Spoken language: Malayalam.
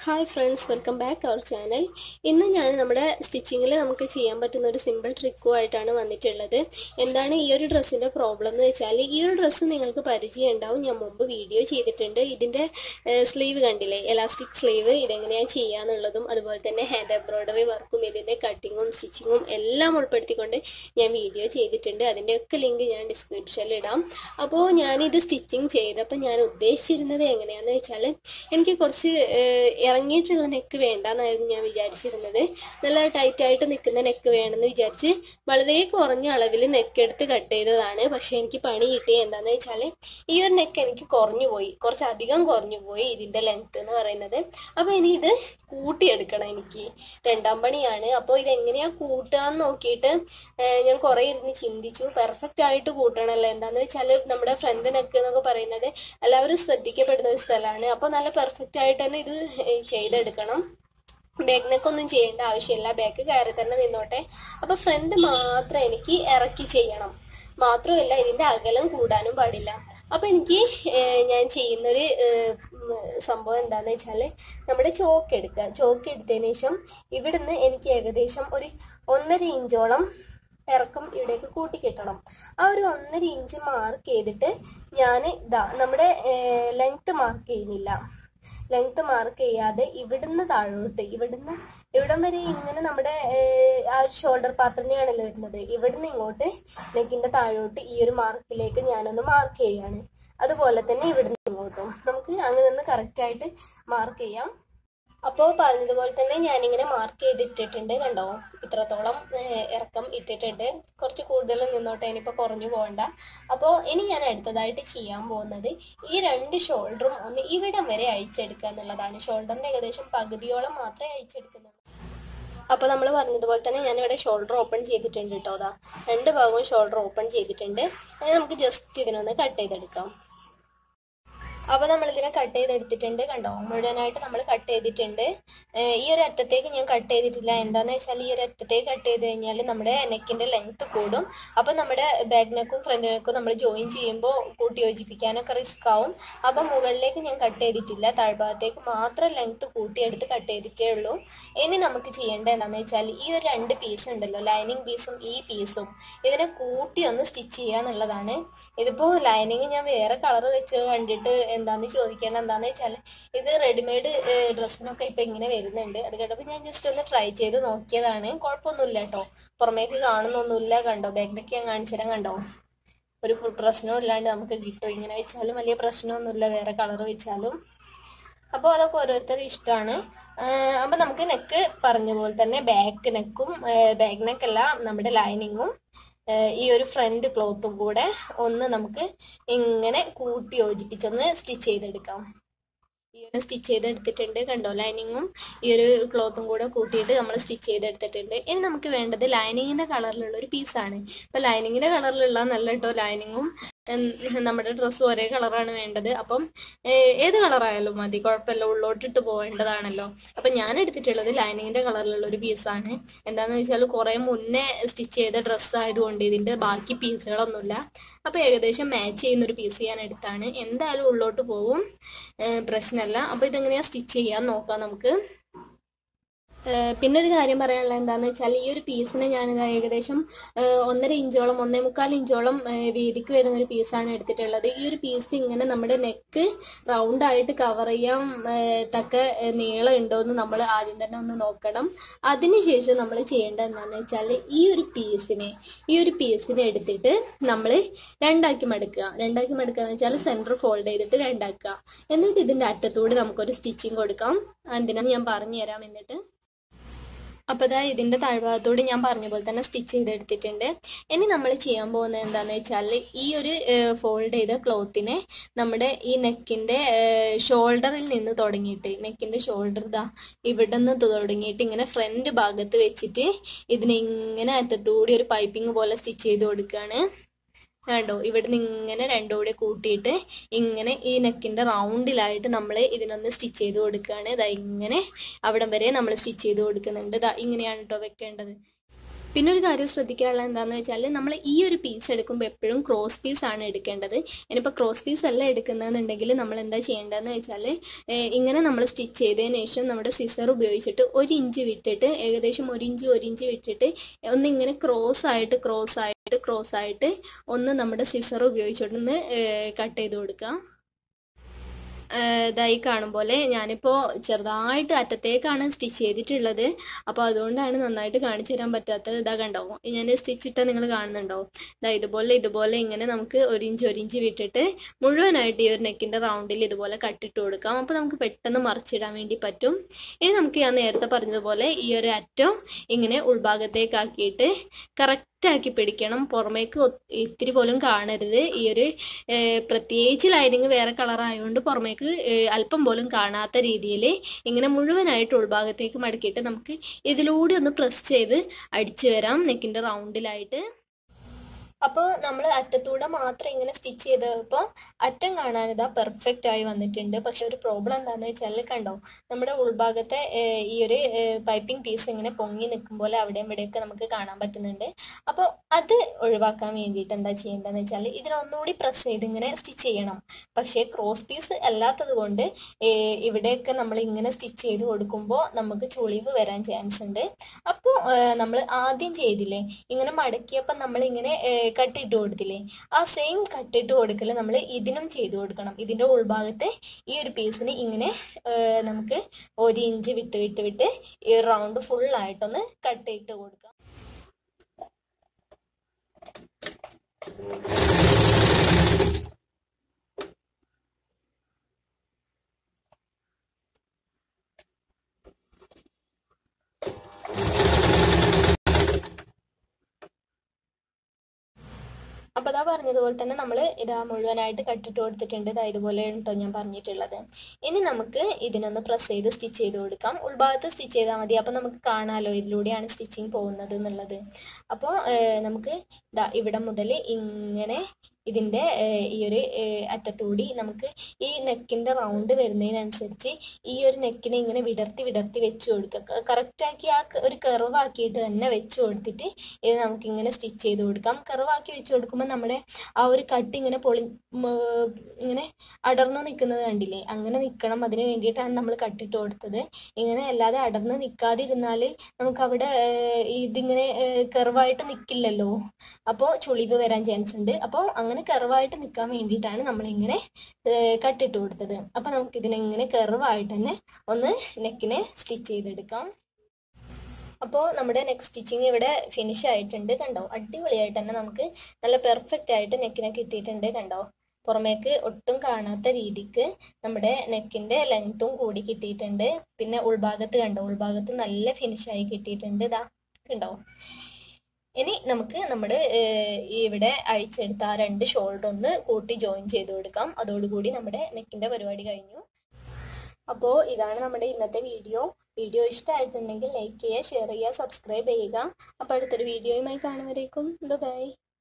Hi friends, welcome back our channel. ഇന്ന് ഞാൻ നമ്മുടെ സ്റ്റിച്ചിങ്ങിൽ നമുക്ക് ചെയ്യാൻ പറ്റുന്ന ഒരു സിമ്പിൾ ട്രിക്കുമായിട്ടാണ് വന്നിട്ടുള്ളത്. എന്താണ് ഈ ഒരു ഡ്രസ്സിൻ്റെ പ്രോബ്ലം എന്ന് വെച്ചാൽ, ഈ ഒരു ഡ്രസ്സ് നിങ്ങൾക്ക് പരിചയം ഉണ്ടാവും, ഞാൻ മുമ്പ് വീഡിയോ ചെയ്തിട്ടുണ്ട്. ഇതിൻ്റെ സ്ലീവ് കണ്ടില്ലേ, എലാസ്റ്റിക് സ്ലീവ്, ഇതെങ്ങനെയാണ് ചെയ്യാന്നുള്ളതും അതുപോലെ തന്നെ ഹാൻഡ് എംബ്രോയ്ഡറി വർക്കും ഇതിൻ്റെ കട്ടിങ്ങും സ്റ്റിച്ചിങ്ങും എല്ലാം ഉൾപ്പെടുത്തിക്കൊണ്ട് ഞാൻ വീഡിയോ ചെയ്തിട്ടുണ്ട്. അതിൻ്റെയൊക്കെ ലിങ്ക് ഞാൻ ഡിസ്ക്രിപ്ഷനിൽ ഇടാം. അപ്പോൾ ഞാനിത് സ്റ്റിച്ചിങ് ചെയ്തപ്പോൾ ഞാൻ ഉദ്ദേശിച്ചിരുന്നത് എങ്ങനെയാണെന്ന് വെച്ചാൽ, എനിക്ക് കുറച്ച് ഇറങ്ങിയിട്ടുള്ള നെക്ക് വേണ്ടെന്നായിരുന്നു ഞാൻ വിചാരിച്ചിരുന്നത്. നല്ല ടൈറ്റായിട്ട് നിൽക്കുന്ന നെക്ക് വേണമെന്ന് വിചാരിച്ച് വളരെ കുറഞ്ഞ അളവിൽ നെക്ക് എടുത്ത് കട്ട് ചെയ്തതാണ്. പക്ഷെ എനിക്ക് പണി കിട്ടിയത് എന്താണെന്ന് വെച്ചാൽ, ഈ ഒരു നെക്ക് എനിക്ക് കുറഞ്ഞു പോയി, കുറച്ചധികം കുറഞ്ഞു പോയി ഇതിൻ്റെ ലെങ്ത്ത് എന്ന് പറയുന്നത്. അപ്പോൾ ഇനി ഇത് കൂട്ടിയെടുക്കണം. എനിക്ക് രണ്ടാം പണിയാണ്. അപ്പോൾ ഇതെങ്ങനെയാണ് കൂട്ടാന്ന് നോക്കിയിട്ട് ഞാൻ കുറേ ഇരുന്ന് ചിന്തിച്ചു. പെർഫെക്റ്റ് ആയിട്ട് കൂട്ടണമല്ലോ. എന്താണെന്ന് വെച്ചാൽ, നമ്മുടെ ഫ്രണ്ട് നെക്ക് എന്നൊക്കെ പറയുന്നത് എല്ലാവരും ശ്രദ്ധിക്കപ്പെടുന്ന ഒരു സ്ഥലമാണ്. അപ്പോൾ നല്ല പെർഫെക്റ്റ് ആയിട്ട് തന്നെ ഇത് ചെയ്തെടുക്കണം. ബാക്ക് നെക്കൊന്നും ചെയ്യേണ്ട ആവശ്യമില്ല, ബാക്ക് കയറി തന്നെ നിന്നോട്ടെ. അപ്പോൾ ഫ്രണ്ട് മാത്രം എനിക്ക് ഇറക്കി ചെയ്യണം. മാത്രമല്ല, ഇതിൻ്റെ അകലം കൂടാനും പാടില്ല. അപ്പോൾ എനിക്ക് ഞാൻ ചെയ്യുന്നൊരു സംഭവം എന്താണെന്ന് വെച്ചാൽ, നമ്മുടെ ചോക്ക് എടുക്കുക. ചോക്ക് എടുത്തതിന് ശേഷം ഇവിടുന്ന് എനിക്ക് ഏകദേശം ഒരു 1.5 ഇഞ്ചോളം ഇറക്കം ഇവിടേക്ക് കൂട്ടിക്കിട്ടണം. ആ ഒരു 1.5 ഇഞ്ച് മാർക്ക് ചെയ്തിട്ട് ഞാൻ നമ്മുടെ ലെങ്ത്ത് മാർക്ക് ചെയ്യുന്നില്ല. ലെങ്ത്ത് മാർക്ക് ചെയ്യാതെ ഇവിടുന്ന് താഴോട്ട്, ഇവിടം വരെ ഇങ്ങനെ നമ്മുടെ ആ ഒരു ഷോൾഡർ പാർട്ടിനെയാണല്ലോ വരുന്നത്. ഇവിടുന്ന് ഇങ്ങോട്ട് നെക്കിന്റെ താഴോട്ട് ഈ ഒരു മാർക്കിലേക്ക് ഞാനൊന്ന് മാർക്ക് ചെയ്യാണ്. അതുപോലെ തന്നെ ഇവിടുന്ന് ഇങ്ങോട്ടും നമുക്ക് അങ്ങനെ ഒന്ന് കറക്റ്റായിട്ട് മാർക്ക് ചെയ്യാം. അപ്പോൾ പറഞ്ഞതുപോലെ തന്നെ ഞാനിങ്ങനെ മാർക്ക് ചെയ്തിട്ടിട്ടുണ്ട്. കണ്ടോ, ഇത്രത്തോളം ഇറക്കം ഇട്ടിട്ടുണ്ട്. കുറച്ച് കൂടുതൽ നിന്നോട്ടെ, ഇനിയിപ്പോൾ കുറഞ്ഞു പോകണ്ട. അപ്പോൾ ഇനി ഞാൻ അടുത്തതായിട്ട് ചെയ്യാൻ പോകുന്നത് ഈ 2 ഷോൾഡറും ഒന്ന് ഇവിടം വരെ അഴിച്ചെടുക്കുക എന്നുള്ളതാണ്. ഷോൾഡറിൻ്റെ ഏകദേശം പകുതിയോളം മാത്രമേ അഴിച്ചെടുക്കുന്നുള്ളൂ. അപ്പോൾ നമ്മൾ പറഞ്ഞതുപോലെ തന്നെ ഞാനിവിടെ ഷോൾഡർ ഓപ്പൺ ചെയ്തിട്ടുണ്ട് കേട്ടോ. അതാ 2 ഭാഗവും ഷോൾഡർ ഓപ്പൺ ചെയ്തിട്ടുണ്ട്. അത് നമുക്ക് ജസ്റ്റ് ഇതിനൊന്ന് കട്ട് ചെയ്തെടുക്കാം. അപ്പോൾ നമ്മളിതിനെ കട്ട് ചെയ്തെടുത്തിട്ടുണ്ട്. കണ്ടോ, മുഴുവനായിട്ട് നമ്മൾ കട്ട് ചെയ്തിട്ടുണ്ട്. ഈ ഒരു അറ്റത്തേക്ക് ഞാൻ കട്ട് ചെയ്തിട്ടില്ല. എന്താണെന്ന് വെച്ചാൽ, ഈ ഒരു അറ്റത്തേക്ക് കട്ട് ചെയ്ത് കഴിഞ്ഞാൽ നമ്മുടെ നെക്കിൻ്റെ ലെങ്ത്ത് കൂടും. അപ്പോൾ നമ്മുടെ ബാക്ക് നെക്കും ഫ്രണ്ട് നെക്കും നമ്മൾ ജോയിൻ ചെയ്യുമ്പോൾ കൂട്ടി യോജിപ്പിക്കാനൊക്കെ റിസ്ക് ആവും. അപ്പോൾ മുകളിലേക്ക് ഞാൻ കട്ട് ചെയ്തിട്ടില്ല, താഴ്ഭാഗത്തേക്ക് മാത്രം ലെങ്ത്ത് കൂട്ടിയെടുത്ത് കട്ട് ചെയ്തിട്ടേ ഉള്ളൂ. ഇനി നമുക്ക് ചെയ്യേണ്ടത് എന്താണെന്ന് വെച്ചാൽ, ഈ ഒരു 2 പീസ് ഉണ്ടല്ലോ, ലൈനിങ് പീസും ഈ പീസും, ഇതിനെ കൂട്ടി ഒന്ന് സ്റ്റിച്ച് ചെയ്യുക എന്നുള്ളതാണ്. ഇതിപ്പോൾ ലൈനിങ് ഞാൻ വേറെ കളർ വെച്ച് കണ്ടിട്ട് എന്താന്ന് ചോദിക്കണം. എന്താന്ന് വെച്ചാൽ, ഇത് റെഡിമെയ്ഡ് ഡ്രസ്സിനൊക്കെ ഇപ്പം ഇങ്ങനെ വരുന്നുണ്ട്. അത് കേട്ടപ്പോൾ ഞാൻ ജസ്റ്റ് ഒന്ന് ട്രൈ ചെയ്ത് നോക്കിയതാണ്. കുഴപ്പമൊന്നുമില്ല കേട്ടോ, പുറമേക്ക് കാണുന്നൊന്നുമില്ല. കണ്ടോ, ബാക്കിലൊക്കെ ഞാൻ കാണിച്ചു തരാം. കണ്ടോ, ഒരു പ്രശ്നവും ഇല്ലാണ്ട് നമുക്ക് കിട്ടും. ഇങ്ങനെ വെച്ചാലും വലിയ പ്രശ്നമൊന്നുമില്ല, വേറെ കളർ വെച്ചാലും. അപ്പോൾ അതൊക്കെ ഓരോരുത്തരുടെ ഇഷ്ടമാണ്. അപ്പം നമുക്ക് നെക്ക് പറഞ്ഞ പോലെ തന്നെ ബാക്ക് നെക്കും, ബാക്ക് നെക്കല്ല, നമ്മുടെ ലൈനിങ്ങും ഈ ഒരു ഫ്രണ്ട് ക്ലോത്തും കൂടെ ഒന്ന് നമുക്ക് ഇങ്ങനെ കൂട്ടി യോജിപ്പിച്ചൊന്ന് സ്റ്റിച്ച് ചെയ്തെടുക്കാം. ഈ ഒരു സ്റ്റിച്ച് ചെയ്തെടുത്തിട്ടുണ്ട്. കണ്ടോ, ലൈനിങ്ങും ഈ ഒരു ക്ലോത്തും കൂടെ കൂട്ടിയിട്ട് നമ്മൾ സ്റ്റിച്ച് ചെയ്തെടുത്തിട്ടുണ്ട്. ഇനി നമുക്ക് വേണ്ടത് ലൈനിങ്ങിൻ്റെ കളറിലുള്ള ഒരു പീസാണ്. ഇപ്പം ലൈനിങ്ങിൻ്റെ കളറിലുള്ള നല്ല കേട്ടോ, ലൈനിങ്ങും നമ്മുടെ ഡ്രസ്സും ഒരേ കളറാണ് വേണ്ടത്. അപ്പം ഏത് കളറായാലും മതി, കുഴപ്പമില്ല, ഉള്ളോട്ടിട്ട് പോകേണ്ടതാണല്ലോ. അപ്പം ഞാൻ എടുത്തിട്ടുള്ളത് ലൈനിങ്ങിൻ്റെ കളറിലുള്ള ഒരു പീസാണ്. എന്താണെന്ന് വെച്ചാൽ, കുറേ മുന്നേ സ്റ്റിച്ച് ചെയ്ത ഡ്രസ്സ് ആയതുകൊണ്ട് ഇതിൻ്റെ ബാക്കി പീസുകളൊന്നുമില്ല. അപ്പോൾ ഏകദേശം മാച്ച് ചെയ്യുന്നൊരു പീസ് ഞാൻ എടുത്താണ്. എന്തായാലും ഉള്ളോട്ട് പോവും, പ്രശ്നമല്ല. അപ്പോൾ ഇതെങ്ങനെയാണ് സ്റ്റിച്ച് ചെയ്യാൻ നോക്കാം നമുക്ക്. പിന്നെ ഒരു കാര്യം പറയാനുള്ളത് എന്താണെന്ന് വെച്ചാൽ, ഈ ഒരു പീസിന് ഞാൻ ഏകദേശം 1.5 ഇഞ്ചോളം 1.25 ഇഞ്ചോളം വീതിക്ക് വരുന്ന ഒരു പീസാണ് എടുത്തിട്ടുള്ളത്. ഈ ഒരു പീസ് ഇങ്ങനെ നമ്മുടെ നെക്ക് റൗണ്ടായിട്ട് കവർ ചെയ്യാൻ തക്ക നീളം ഉണ്ടോ എന്ന് നമ്മൾ ആദ്യം തന്നെ ഒന്ന് നോക്കണം. അതിനുശേഷം നമ്മൾ ചെയ്യേണ്ടത് എന്താണെന്ന് വെച്ചാൽ, ഈ ഒരു പീസിനെ എടുത്തിട്ട് നമ്മൾ രണ്ടാക്കി മടക്കുക എന്ന് വെച്ചാൽ സെൻറ്റർ ഫോൾഡ് ചെയ്തിട്ട് രണ്ടാക്കുക. എന്നിട്ട് ഇതിൻ്റെ അറ്റത്തൂടെ നമുക്കൊരു സ്റ്റിച്ചിങ് കൊടുക്കാം. എന്തിനാന്ന് ഞാൻ പറഞ്ഞു തരാം. എന്നിട്ട് അപ്പോൾ ഇതാ ഇതിൻ്റെ താഴ്ഭാഗത്തോട് ഞാൻ പറഞ്ഞ പോലെ തന്നെ സ്റ്റിച്ച് ചെയ്തെടുത്തിട്ടുണ്ട്. ഇനി നമ്മൾ ചെയ്യാൻ പോകുന്നത് എന്താണെന്ന് വെച്ചാൽ, ഈ ഒരു ഫോൾഡ് ചെയ്ത ക്ലോത്തിനെ നമ്മുടെ ഈ നെക്കിൻ്റെ ഷോൾഡറിൽ നിന്ന് തുടങ്ങിയിട്ട്, നെക്കിൻ്റെ ഷോൾഡർ ഇവിടെ നിന്ന് തുടങ്ങിയിട്ട് ഇങ്ങനെ ഫ്രണ്ട് ഭാഗത്ത് വെച്ചിട്ട് ഇതിനെ ഇങ്ങനെ അറ്റത്തൂടി ഒരു പൈപ്പിംഗ് പോലെ സ്റ്റിച്ച് ചെയ്ത് കൊടുക്കുകയാണ്. കണ്ടോ, ഇവിടുന്ന് ഇങ്ങനെ രണ്ടും കൂടെ കൂട്ടിയിട്ട് ഇങ്ങനെ ഈ നെക്കിൻ്റെ റൗണ്ടിലായിട്ട് നമ്മൾ ഇതിനൊന്ന് സ്റ്റിച്ച് ചെയ്ത് കൊടുക്കുകയാണ്. ഇതാ ഇങ്ങനെ അവിടം വരെ നമ്മൾ സ്റ്റിച്ച് ചെയ്ത് കൊടുക്കുന്നുണ്ട്. ഇതാ ഇങ്ങനെയാണ് കേട്ടോ വെക്കേണ്ടത്. പിന്നെ ഒരു കാര്യം ശ്രദ്ധിക്കാനുള്ള എന്താണെന്ന് വെച്ചാൽ നമ്മൾ ഈ ഒരു പീസ് എടുക്കുമ്പോൾ എപ്പോഴും ക്രോസ് പീസ് ആണ് എടുക്കേണ്ടത്. ഇനിയിപ്പോൾ ക്രോസ് പീസ് അല്ല എടുക്കുന്നതെന്നുണ്ടെങ്കിൽ നമ്മൾ എന്താ ചെയ്യേണ്ടതെന്ന് വെച്ചാൽ ഇങ്ങനെ നമ്മൾ സ്റ്റിച്ച് ചെയ്തതിന് ശേഷം നമ്മുടെ സിസർ ഉപയോഗിച്ചിട്ട് 1 ഇഞ്ച് വിട്ടിട്ട് ഏകദേശം 1 ഇഞ്ച് വിട്ടിട്ട് ഒന്ന് ഇങ്ങനെ ക്രോസ് ആയിട്ട് ഒന്ന് നമ്മുടെ സിസർ ഉപയോഗിച്ചിട്ടൊന്ന് കട്ട് ചെയ്ത് കൊടുക്കുക. ഇതായി കാണും പോലെ ഞാനിപ്പോൾ ചെറുതായിട്ട് അറ്റത്തേക്കാണ് സ്റ്റിച്ച് ചെയ്തിട്ടുള്ളത്. അപ്പോൾ അതുകൊണ്ടാണ് നന്നായിട്ട് കാണിച്ചു തരാൻ പറ്റാത്തത്. ഇതാ കണ്ടോ, ഞാൻ സ്റ്റിച്ച് ഇട്ടാൽ നിങ്ങൾ കാണുന്നുണ്ടോ? ഇതാ ഇതുപോലെ ഇങ്ങനെ നമുക്ക് 1 ഇഞ്ച് വിട്ടിട്ട് മുഴുവനായിട്ട് ഈ ഒരു നെക്കിൻ്റെ റൗണ്ടിൽ ഇതുപോലെ കട്ടിട്ട് കൊടുക്കാം. അപ്പോൾ നമുക്ക് പെട്ടെന്ന് മറിച്ചിടാൻ വേണ്ടി പറ്റും. ഇനി നമുക്ക് ഞാൻ നേരത്തെ പറഞ്ഞതുപോലെ ഈ ഒരു അറ്റം ഇങ്ങനെ ഉൾഭാഗത്തേക്കാക്കിയിട്ട് കറക്റ്റാക്കി പിടിക്കണം. പുറമേക്ക് ഇത്തിരി പോലും കാണരുത്. ഈ ഒരു പ്രത്യേകിച്ച് ലൈനിങ് വേറെ കളറായതുകൊണ്ട് പുറമേക്ക് അല്പം പോലും കാണാത്ത രീതിയിൽ ഇങ്ങനെ മുഴുവനായിട്ട് ഉൾഭാഗത്തേക്ക് മടക്കിയിട്ട് നമുക്ക് ഇതിലൂടെ ഒന്ന് പ്രസ് ചെയ്ത് അടിച്ചു വരാം നെക്കിൻ്റെ റൗണ്ടിലായിട്ട്. അപ്പോൾ നമ്മൾ അറ്റത്തൂടെ മാത്രം ഇങ്ങനെ സ്റ്റിച്ച് ചെയ്തപ്പോൾ അറ്റം കാണാൻ ഇതാ പെർഫെക്റ്റ് ആയി വന്നിട്ടുണ്ട്. പക്ഷെ ഒരു പ്രോബ്ലം എന്താണെന്ന് വെച്ചാൽ കണ്ടോ, നമ്മുടെ ഉൾഭാഗത്തെ ഈ ഒരു പൈപ്പിംഗ് പീസ് ഇങ്ങനെ പൊങ്ങി നിൽക്കും പോലെ അവിടെയും ഇവിടെയൊക്കെ നമുക്ക് കാണാൻ പറ്റുന്നുണ്ട്. അപ്പോൾ അത് ഒഴിവാക്കാൻ വേണ്ടിയിട്ട് എന്താ ചെയ്യേണ്ടതെന്ന് വെച്ചാൽ ഇതിനൊന്നുകൂടി പ്രസ് ചെയ്ത് ഇങ്ങനെ സ്റ്റിച്ച് ചെയ്യണം. പക്ഷേ ക്രോസ് പീസ് അല്ലാത്തത് കൊണ്ട് ഇവിടെയൊക്കെ നമ്മൾ ഇങ്ങനെ സ്റ്റിച്ച് ചെയ്ത് കൊടുക്കുമ്പോൾ നമുക്ക് ചുളിവ് വരാൻ ചാൻസ് ഉണ്ട്. അപ്പോൾ നമ്മൾ ആദ്യം ചെയ്തില്ലേ, ഇങ്ങനെ മടക്കിയപ്പോൾ നമ്മളിങ്ങനെ കട്ടിട്ട് കൊടുത്തില്ലേ, ആ സെയിം കട്ടിട്ട് കൊടുക്കൽ നമ്മൾ ഇതിനും ചെയ്തു കൊടുക്കണം. ഇതിൻ്റെ ഉൾഭാഗത്തെ ഈ ഒരു പീസിന് ഇങ്ങനെ നമുക്ക് 1 ഇഞ്ച് വിട്ട് ഈ റൗണ്ട് ഫുള്ളായിട്ടൊന്ന് കട്ടിട്ട് കൊടുക്കാം. അപ്പോൾ അതാ പറഞ്ഞതുപോലെ തന്നെ നമ്മൾ ഇതാ മുഴുവനായിട്ട് കട്ടിട്ട് കൊടുത്തിട്ടുണ്ട്. ഇതാ ഇതുപോലെ കേട്ടോ ഞാൻ പറഞ്ഞിട്ടുള്ളത്. ഇനി നമുക്ക് ഇതിനൊന്ന് പ്രസ് ചെയ്ത് സ്റ്റിച്ച് ചെയ്ത് കൊടുക്കാം. ഉൾഭാഗത്ത് സ്റ്റിച്ച് ചെയ്താൽ മതി. അപ്പോൾ നമുക്ക് കാണാമല്ലോ ഇതിലൂടെയാണ് സ്റ്റിച്ചിങ് പോകുന്നത് എന്നുള്ളത്. അപ്പോൾ നമുക്ക് ഇതാ ഇവിടെ മുതൽ ഇങ്ങനെ ഇതിൻ്റെ ഈ ഒരു അറ്റത്തൂടി നമുക്ക് ഈ നെക്കിൻ്റെ റൗണ്ട് വരുന്നതിനനുസരിച്ച് ഈ ഒരു നെക്കിനെ ഇങ്ങനെ വിടർത്തി വെച്ച് കൊടുക്കുക. കറക്റ്റാക്കി ആ ഒരു കർവാക്കിയിട്ട് തന്നെ വെച്ച് കൊടുത്തിട്ട് ഇത് നമുക്കിങ്ങനെ സ്റ്റിച്ച് ചെയ്ത് കൊടുക്കാം. കർവാക്കി വെച്ച് കൊടുക്കുമ്പോൾ നമ്മുടെ ആ ഒരു കട്ട് ഇങ്ങനെ ഇങ്ങനെ അടർന്ന് നിൽക്കുന്നത് കണ്ടില്ലേ, അങ്ങനെ നിൽക്കണം. അതിന് വേണ്ടിയിട്ടാണ് നമ്മൾ കട്ടിട്ട് കൊടുത്തത്. ഇങ്ങനെ അല്ലാതെ അടർന്ന് നിൽക്കാതിരുന്നാൽ നമുക്കവിടെ ഇതിങ്ങനെ കർവായിട്ട് നിൽക്കില്ലല്ലോ, അപ്പോൾ ചുളിവ് വരാൻ ചാൻസ് ഉണ്ട്. അപ്പോൾ അങ്ങനെ കർവായിട്ട് നിൽക്കാൻ വേണ്ടിയിട്ടാണ് നമ്മളിങ്ങനെ കട്ടിട്ട് കൊടുത്തത്. അപ്പോൾ നമുക്കിതിനെങ്ങനെ കർവായിട്ട് തന്നെ ഒന്ന് നെക്കിനെ സ്റ്റിച്ച് ചെയ്തെടുക്കാം. അപ്പോൾ നമ്മുടെ നെക്ക് സ്റ്റിച്ചിങ് ഇവിടെ ഫിനിഷ് ആയിട്ടുണ്ട്. കണ്ടോ, അടിപൊളിയായിട്ട് തന്നെ നമുക്ക് നല്ല പെർഫെക്റ്റ് ആയിട്ട് നെക്കിനെ കിട്ടിയിട്ടുണ്ട്. കണ്ടോ, പുറമേക്ക് ഒട്ടും കാണാത്ത രീതിക്ക് നമ്മുടെ നെക്കിൻ്റെ ലെങ്ത്തും കൂടി കിട്ടിയിട്ടുണ്ട്. പിന്നെ ഉൾഭാഗത്ത് കണ്ടോ, ഉൾഭാഗത്ത് നല്ല ഫിനിഷായി കിട്ടിയിട്ടുണ്ട്. ഇതാ കണ്ടോ. ഇനി നമുക്ക് നമ്മുടെ ഇവിടെ അഴിച്ചെടുത്ത ആ 2 ഷോൾഡർ ഒന്ന് കൂട്ടി ജോയിൻ ചെയ്ത് കൊടുക്കാം. അതോടുകൂടി നമ്മുടെ നെക്കിൻ്റെ പരിപാടി കഴിഞ്ഞു. അപ്പോൾ ഇതാണ് നമ്മുടെ ഇന്നത്തെ വീഡിയോ ഇഷ്ടമായിട്ടുണ്ടെങ്കിൽ ലൈക്ക് ചെയ്യുക, ഷെയർ ചെയ്യുക, സബ്സ്ക്രൈബ് ചെയ്യുക. അപ്പോൾ അടുത്തൊരു വീഡിയോയുമായി കാണുന്നവരേക്കും ബൈ.